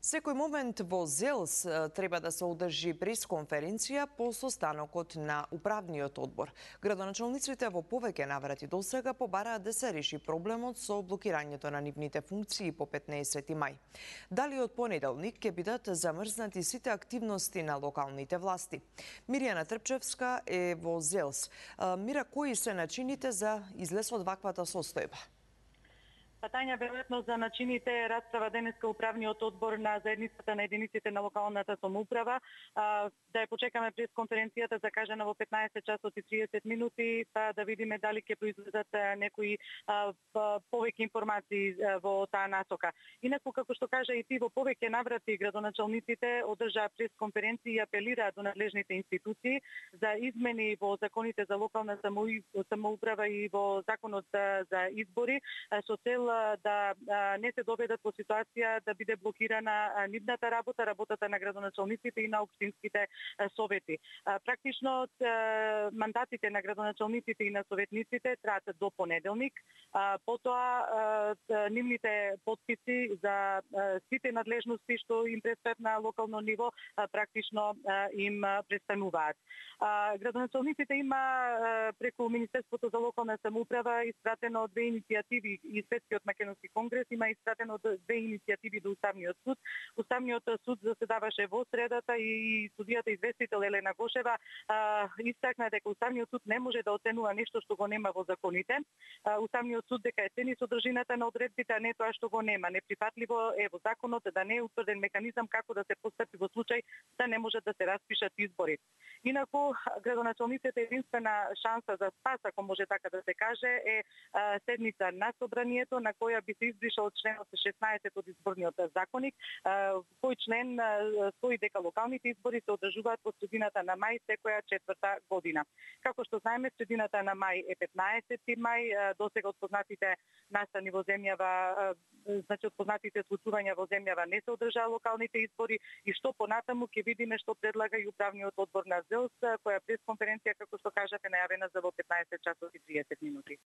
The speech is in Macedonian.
Секој момент во ЗЕЛС треба да се одржи пресконференција по состанокот на управниот одбор. Градоначалниците во повеќе наврати досега побараат да се реши проблемот со блокирањето на нивните функции по 15 мај. Дали од понеделник ќе бидат замрзнати сите активности на локалните власти? Миријана Трпчевска е во ЗЕЛС. Мира, кои се начините за излез од ваквата состојба? Тања, веројатно за начините расправа денеска управниот одбор на заедницата на единиците на локалната самоуправа. Да ја почекаме пресконференцијата закажана во 15 часот и 30 минути, па да видиме дали ќе произлезат некои повеќе информации во таа насока. Инаку, како што кажа и ти, во повеќе наврати градоначалниците одржаа пресконференции и апелираа до надлежните институции за измени во законите за локална самоуправа и во законот за избори со цел да не се доведат во ситуација да биде блокирана нивната работа, работата на градоначалниците и на општинските совети. Практично мандатите на градоначалниците и на советниците траат до понеделник. Потоа нивните подписи за сите надлежности што им предстојат на локално ниво практично им престануваат. Градоначалниците има преку Министерството за локална самоуправа испратено две иницијативи и Светскиот македонски конгрес има испратено две иницијативи до Уставниот суд. Уставниот суд заседаваше во средата и судијата известител Елена Гошева истакна дека Уставниот суд не може да оценува нешто што го нема во законите. Уставниот суд дека е цени содржината на одредбите, а не тоа што го нема. Неприфатливо е во законот да не е утврден механизам како да се постапи во случај да не можат да се распишат избори. Инаку, градоначалниците единствена шанса за спас, ако може така да се каже, е седница на собранието на која би се избришал членот 16 од изборниот законник, кој член стои дека локалните избори се одржуваат во средината на мај секоја четврта година. Како што знаеме, средината на мај е 15 мај, досега од познатите настани во земјава, значи од познатите случувања во земјава не се одржаа локалните избори и што понатаму ќе видиме што предлага и управниот одбор на ЗЕЛС, која пресконференција, како што кажате, најавена за во 15 часот и 30 минути.